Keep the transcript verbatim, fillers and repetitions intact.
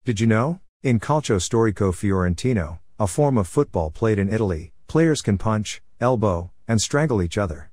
Did you know? In Calcio Storico Fiorentino, a form of football played in Italy, players can punch, elbow, and strangle each other.